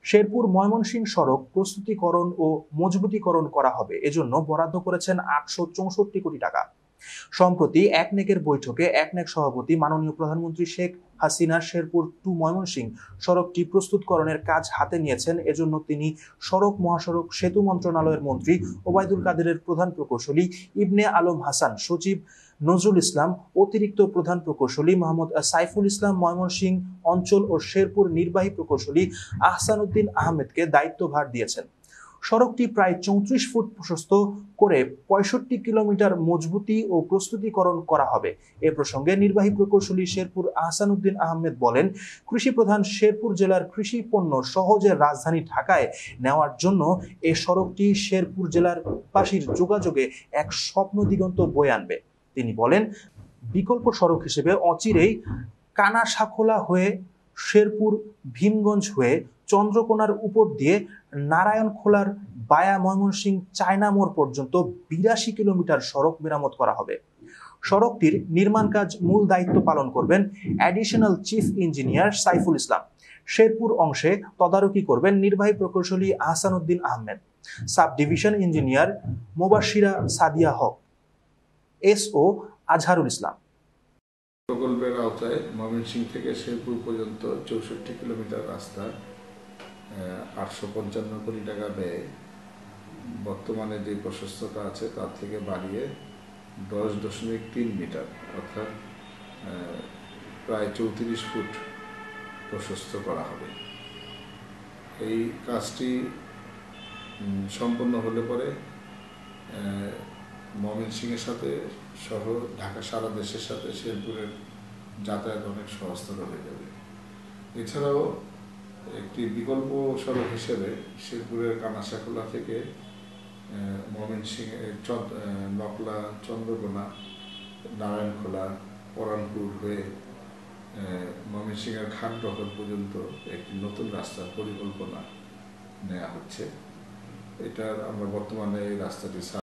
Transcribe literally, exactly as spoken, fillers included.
শেরপুর ময়মনসিংহ সড়ক প্রস্তুতিকরণ ও মজবুতীকরণ করা হবে, এজন্য বরাদ্দ করেছেন আটশো চৌষট্টি কোটি টাকা। সম্প্রতি একনেকের বৈঠকে একনেক সভাপতি মাননীয় প্রধানমন্ত্রী শেখ হাসিনা শেরপুর টু ময়মনসিংহ সড়কটি প্রস্তুতকরণের কাজ হাতে নিয়েছেন। এজন্য তিনি সড়ক মহাসড়ক সেতু মন্ত্রণালয়ের মন্ত্রী ওবায়দুল কাদেরের প্রধান প্রকৌশলী ইবনে আলম হাসান, সচিব নজরুল ইসলাম, অতিরিক্ত প্রধান প্রকৌশলী মোহাম্মদ সাইফুল ইসলাম, ময়মনসিংহ অঞ্চল ও শেরপুর নির্বাহী প্রকৌশলী আহসানুদ্দিন আহমেদকে দায়িত্বভার দিয়েছেন। সড়কটি প্রায় চৌত্রিশ ফুট প্রশস্ত করে পঁয়ষট্টি কিলোমিটার মজবুতি ও প্রস্তুতিকরণ করা হবে। এ প্রসঙ্গে নির্বাহী প্রকৌশলী শেরপুর আহসানুদ্দিন আহমেদ বলেন, কৃষি প্রধান শেরপুর জেলার কৃষি পণ্য সহজে রাজধানী ঢাকায় নেওয়ার জন্য এ সড়কটি শেরপুর জেলার বাসীর যোগাযোগে এক স্বপ্ন দিগন্ত বয়ে আনবে। তিনি বলেন, বিকল্প সড়ক হিসেবে অচিরেই কানাসাখোলা হয়ে শেরপুর ভীমগঞ্জ হয়ে চন্দ্রকোনার উপর দিয়ে নারায়ণখোলার বায়া ময়মনসিংহ চায়না মোড় পর্যন্ত বিরাশি কিলোমিটার সড়ক মেরামত করা হবে। সড়কটির নির্মাণ কাজ মূল দায়িত্ব পালন করবেন additional chief engineer Saiful Islam. Sherpur অংশে তদারকি করবেন নির্বাহী প্রকৌশলী Ahsanuddin Ahmed, sub division engineer Mobashira Sadia Haque, SO Azharul Islam. প্রকল্পের আওতায় ময়মনসিংহ থেকে শেরপুর পর্যন্ত চৌষট্টি কিলোমিটার রাস্তা আটশো পঞ্চান্ন কোটি টাকা ব্যয়ে বর্তমানে যে প্রশস্ততা আছে তার থেকে বাড়িয়ে দশ দশমিক তিন মিটার অর্থাৎ প্রায় চৌত্রিশ ফুট প্রশস্ত করা হবে। এই কাজটি সম্পন্ন হলে পরে ময়মনসিংহের সাথে সহ ঢাকা সারা দেশের সাথে শেরপুরের যাতায়াত অনেক সহজতর হয়ে যাবে। এছাড়াও একটি বিকল্প সড়ক হিসেবে শেরপুরের কানাসাখোলা থেকে ময়মনসিংহের নকলা, চন্দ্রকোনা, নারায়ণখোলা, পরানপুর হয়ে ময়মনসিংহের খানরহর পর্যন্ত একটি নতুন রাস্তার পরিকল্পনা নেওয়া হচ্ছে। এটার আমরা বর্তমানে এই রাস্তাটি